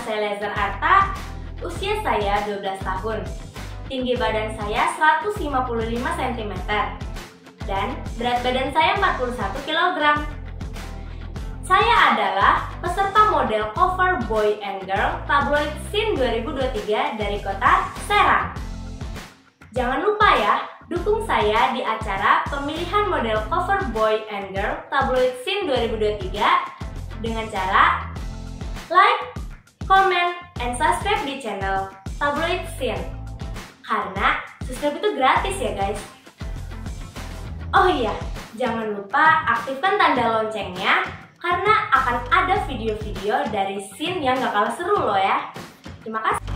saya Lezer Arta, usia saya 12 tahun. Tinggi badan saya 155 cm dan berat badan saya 41 kg. Saya adalah peserta model cover Boy and Girl tabloid Scene 2023 dari kota Serang. Jangan lupa ya, dukung saya di acara pemilihan model cover Boy and Girl tabloid Scene 2023 dengan cara like, comment, and subscribe di channel Tabloid Scene. Karena subscribe itu gratis ya guys. Oh iya, jangan lupa aktifkan tanda loncengnya karena akan ada video-video dari Scene yang gak kalah seru loh ya. Terima kasih.